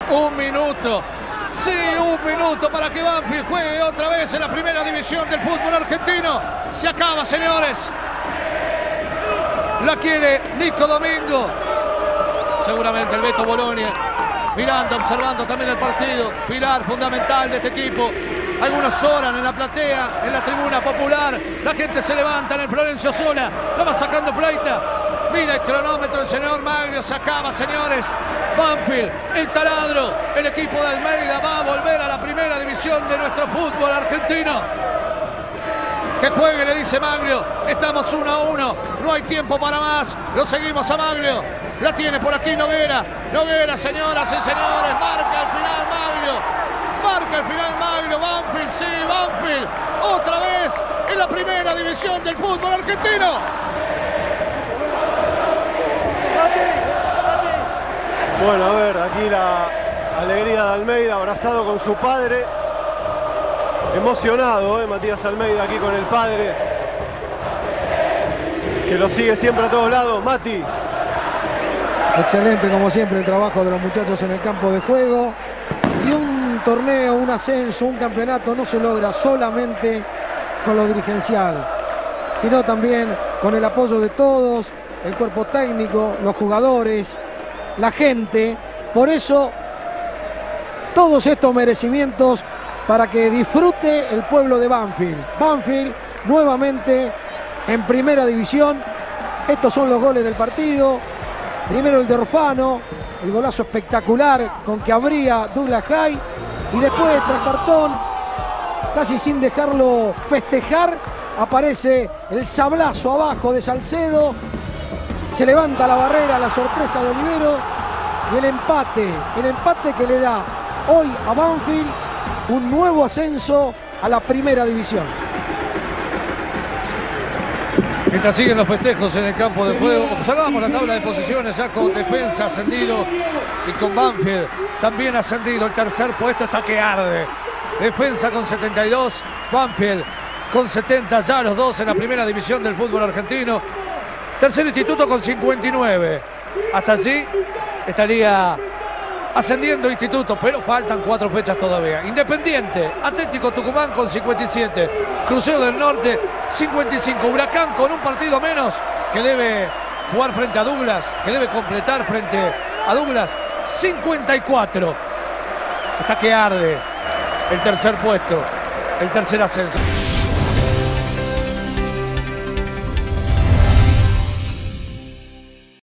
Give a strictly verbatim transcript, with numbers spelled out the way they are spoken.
Un minuto. Sí, un minuto para que Banfield juegue otra vez en la primera división del fútbol argentino. Se acaba, señores. La quiere Nico Domingo. Seguramente el Beto Bolonia mirando, observando también el partido. Pilar fundamental de este equipo. Algunos oran en la platea, en la tribuna popular. La gente se levanta en el Florencio Sola. La va sacando Pleita. Mira el cronómetro del señor Maglio. Se acaba, señores. Banfield, el taladro, el equipo de Almeida va a volver a la primera división de nuestro fútbol argentino. Que juegue, le dice Maglio. Estamos uno a uno. No hay tiempo para más. Lo seguimos a Maglio. La tiene por aquí Noguera. Noguera, señoras y señores. Marca el final Maglio. Marca el final Maglio. Banfield, sí, Banfield. Otra vez en la primera división del fútbol argentino. Bueno, a ver, aquí la alegría de Almeida abrazado con su padre. Emocionado, ¿eh? Matías Almeida aquí con el padre, que lo sigue siempre a todos lados. Mati. Excelente, como siempre, el trabajo de los muchachos en el campo de juego. Y un torneo, un ascenso, un campeonato no se logra solamente con lo dirigencial, sino también con el apoyo de todos, el cuerpo técnico, los jugadores, la gente. Por eso, todos estos merecimientos para que disfrute el pueblo de Banfield. Banfield nuevamente en primera división. Estos son los goles del partido. Primero el de Orfano, el golazo espectacular con que abría Douglas Haig. Y después, tras cartón, casi sin dejarlo festejar, aparece el sablazo abajo de Salcedo. Se levanta la barrera, la sorpresa de Olivero. Y el empate, el empate que le da hoy a Banfield un nuevo ascenso a la primera división. Mientras siguen los festejos en el campo de juego, observamos la tabla de posiciones ya con Defensa ascendido y con Banfield también ascendido. El tercer puesto está que arde. Defensa con setenta y dos, Banfield con setenta, ya los dos en la primera división del fútbol argentino. Tercer Instituto con cincuenta y nueve. Hasta allí estaría ascendiendo Instituto, pero faltan cuatro fechas todavía. Independiente, Atlético Tucumán con cincuenta y siete, Crucero del Norte cincuenta y cinco, Huracán con un partido menos que debe jugar frente a Douglas, que debe completar frente a Douglas, cincuenta y cuatro. Está que arde el tercer puesto, el tercer ascenso.